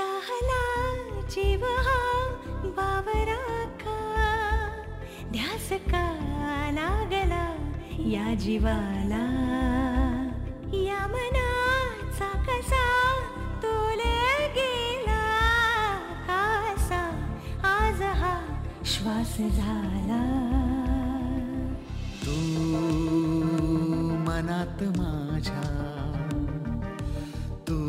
चाहला जीव हा बावरा का, ध्यास का लागला या जीवाला, या मनाचा कसा तोल गेला, कासा आज हा श्वास झाला. तू मनात माझ्या, तू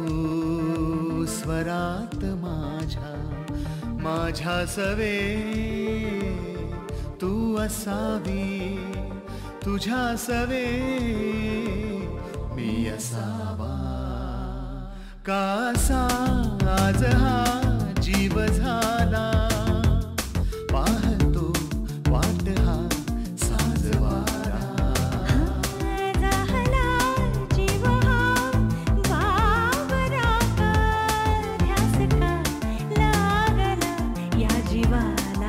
स्वरात माझ्या, माझ्या सवे तू असावी, तुझ्या सवे मी असावा. कासा आज हा जीव झाला, पाहतो वाट हा साजवारा. झाला जीव हा बावरा का, ध्यास का लागला या जीवाला.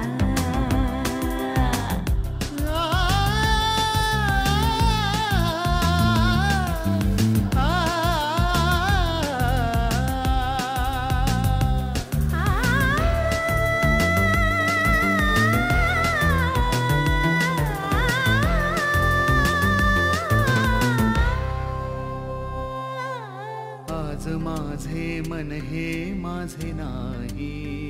आज माझे मन हे माझे नाही,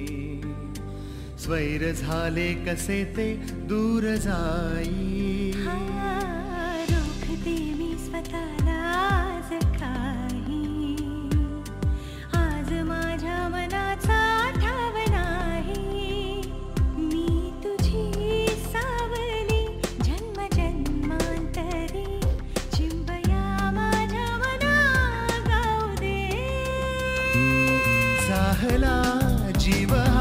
स्वैर झाले कसे ते दूर जाई. रोखते मी स्वतःला आज काही, आज माझ्या मनाचा ठाव नाही. मी तुझी सावली जन्म जन्मांतरी, चिंबया माझ्या मना गाऊ दे. चाहला जीव